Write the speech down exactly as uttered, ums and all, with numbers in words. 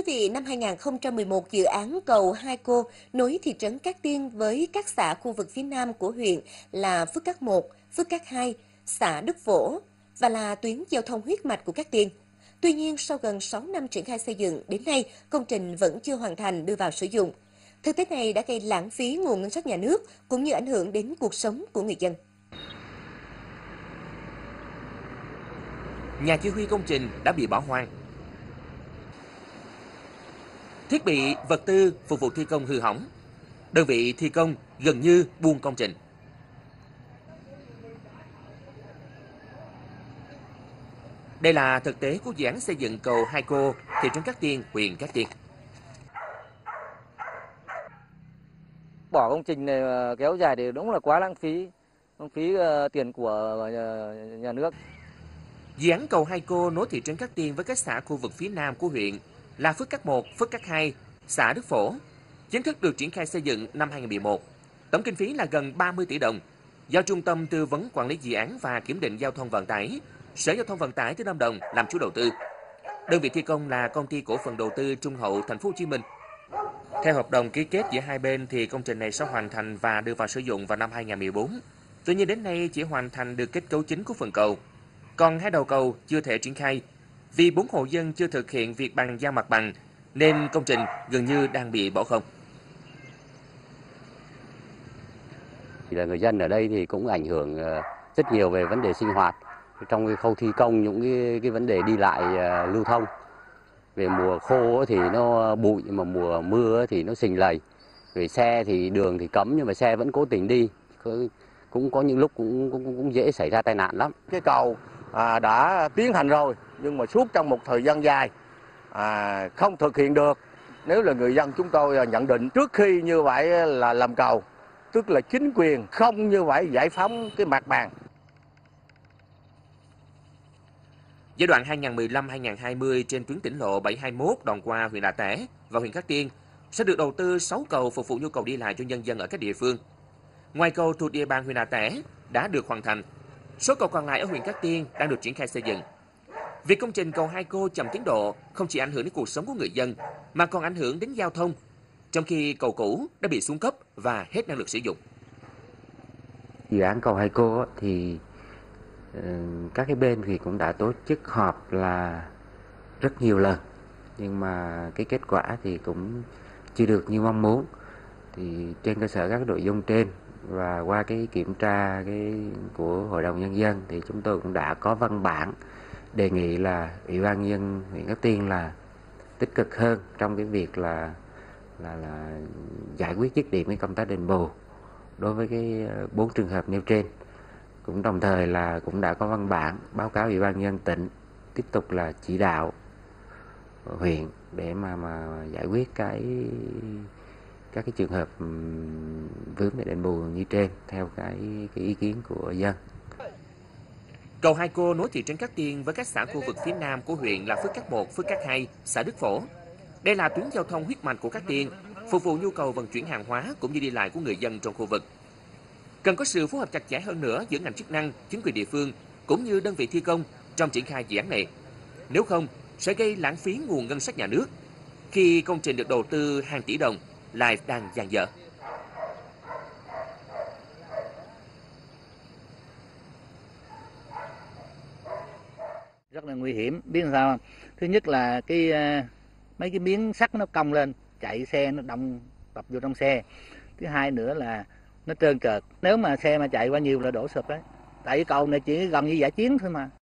vị, năm hai nghìn không trăm mười một, dự án cầu Hai Cô nối thị trấn Cát Tiên với các xã khu vực phía nam của huyện là Phước Cát một, Phước Cát hai, xã Đức Phổ và là tuyến giao thông huyết mạch của Cát Tiên. Tuy nhiên, sau gần sáu năm triển khai xây dựng, đến nay công trình vẫn chưa hoàn thành đưa vào sử dụng. Thực tế này đã gây lãng phí nguồn ngân sách nhà nước cũng như ảnh hưởng đến cuộc sống của người dân. Nhà chỉ huy công trình đã bị bỏ hoang. Thiết bị, vật tư phục vụ thi công hư hỏng. Đơn vị thi công gần như buông công trình. Đây là thực tế của dự án xây dựng cầu Hai Cô, thị trấn Cát Tiên, huyện Cát Tiên. Bỏ công trình này kéo dài thì đúng là quá lãng phí, lãng phí uh, tiền của nhà, nhà nước. Dự án cầu Hai Cô nối thị trấn Cát Tiên với các xã khu vực phía nam của huyện là Phước Cát một, Phước Cát hai, xã Đức Phổ. Chính thức được triển khai xây dựng năm hai nghìn không trăm mười một. Tổng kinh phí là gần ba mươi tỷ đồng. Do Trung tâm Tư vấn Quản lý Dự án và Kiểm định Giao thông Vận tải, Sở Giao thông Vận tải tỉnh Lâm Đồng làm chủ đầu tư. Đơn vị thi công là Công ty Cổ phần Đầu tư Trung Hậu Thành phố Hồ Chí Minh. Theo hợp đồng ký kết giữa hai bên thì công trình này sẽ hoàn thành và đưa vào sử dụng vào năm hai nghìn không trăm mười bốn. Tuy nhiên đến nay chỉ hoàn thành được kết cấu chính của phần cầu. Còn hai đầu cầu chưa thể triển khai vì bốn hộ dân chưa thực hiện việc bàn giao mặt bằng nên công trình gần như đang bị bỏ không. Thì là người dân ở đây thì cũng ảnh hưởng rất nhiều về vấn đề sinh hoạt, trong cái khâu thi công những cái, cái vấn đề đi lại lưu thông. Về mùa khô thì nó bụi, mà mùa mưa thì nó sình lầy. Về xe thì đường thì cấm nhưng mà xe vẫn cố tình đi. Cũng có những lúc cũng cũng, cũng dễ xảy ra tai nạn lắm. Cái cầu à, đã tiến hành rồi nhưng mà suốt trong một thời gian dài à, không thực hiện được. Nếu là người dân chúng tôi nhận định trước khi như vậy là làm cầu, tức là chính quyền không như vậy giải phóng cái mặt bằng. Giai đoạn hai nghìn không trăm mười lăm đến hai nghìn không trăm hai mươi trên tuyến tỉnh lộ bảy hai mốt đoạn qua huyện Đạ Tẻ và huyện Cát Tiên sẽ được đầu tư sáu cầu phục vụ nhu cầu đi lại cho nhân dân ở các địa phương. Ngoài cầu thuộc địa bàn huyện Đạ Tẻ đã được hoàn thành, số cầu còn lại ở huyện Cát Tiên đang được triển khai xây dựng. Việc công trình cầu Hai Cô chậm tiến độ không chỉ ảnh hưởng đến cuộc sống của người dân mà còn ảnh hưởng đến giao thông, trong khi cầu cũ đã bị xuống cấp và hết năng lực sử dụng. Dự án cầu Hai Cô thì các cái bên thì cũng đã tổ chức họp là rất nhiều lần, nhưng mà cái kết quả thì cũng chưa được như mong muốn. Thì trên cơ sở các nội dung trên và qua cái kiểm tra cái của Hội đồng Nhân dân thì chúng tôi cũng đã có văn bản đề nghị là Ủy ban nhân dân huyện Cát Tiên là tích cực hơn trong cái việc là là là giải quyết dứt điểm cái công tác đền bù đối với cái bốn trường hợp nêu trên. Cũng đồng thời là cũng đã có văn bản báo cáo Ủy ban nhân dân tỉnh tiếp tục là chỉ đạo huyện để mà mà giải quyết cái các cái trường hợp vướng về đền bù như trên theo cái cái ý kiến của dân. Cầu Hai Cô nối thị trấn Cát Tiên với các xã khu vực phía nam của huyện là Phước Cát một, Phước Cát hai, xã Đức Phổ. Đây là tuyến giao thông huyết mạch của Cát Tiên, phục vụ nhu cầu vận chuyển hàng hóa cũng như đi lại của người dân trong khu vực. Cần có sự phối hợp chặt chẽ hơn nữa giữa ngành chức năng, chính quyền địa phương cũng như đơn vị thi công trong triển khai dự án này. Nếu không, sẽ gây lãng phí nguồn ngân sách nhà nước khi công trình được đầu tư hàng tỷ đồng lại đang dang dở. Rất là nguy hiểm, biết làm sao không? Thứ nhất là cái mấy cái miếng sắt nó cong lên, chạy xe nó đâm tập vô trong xe. Thứ hai nữa là nó trơn trượt. Nếu mà xe mà chạy qua nhiều là đổ sụp đấy. Tại cái cầu này chỉ gần như giải chiến thôi mà.